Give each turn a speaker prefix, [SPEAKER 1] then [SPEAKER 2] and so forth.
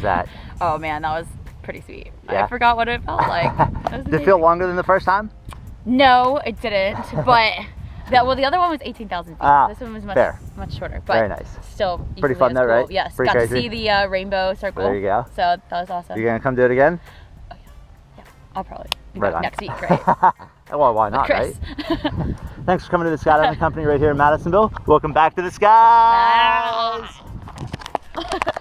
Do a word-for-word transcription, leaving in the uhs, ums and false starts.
[SPEAKER 1] that?
[SPEAKER 2] Oh man, that was pretty sweet.
[SPEAKER 1] Yeah.
[SPEAKER 2] I forgot what it felt like. It
[SPEAKER 1] Did it feel longer than the first time?
[SPEAKER 2] No, it didn't. But that well, the other one was eighteen thousand feet.
[SPEAKER 1] Ah,
[SPEAKER 2] this one was much
[SPEAKER 1] fair.
[SPEAKER 2] much shorter. But
[SPEAKER 1] very nice.
[SPEAKER 2] Still
[SPEAKER 1] pretty fun though,
[SPEAKER 2] cool.
[SPEAKER 1] right?
[SPEAKER 2] Yes.
[SPEAKER 1] Pretty
[SPEAKER 2] got
[SPEAKER 1] crazy.
[SPEAKER 2] to see the uh, rainbow circle.
[SPEAKER 1] There you go.
[SPEAKER 2] So that was awesome.
[SPEAKER 1] You gonna come do it again?
[SPEAKER 2] Oh, yeah. yeah. I'll probably be
[SPEAKER 1] Right
[SPEAKER 2] back
[SPEAKER 1] on.
[SPEAKER 2] next week, right?
[SPEAKER 1] Well, why not,
[SPEAKER 2] Chris.
[SPEAKER 1] right? Thanks for coming to the Skydiving Company right here in Madisonville. Welcome back to the skies.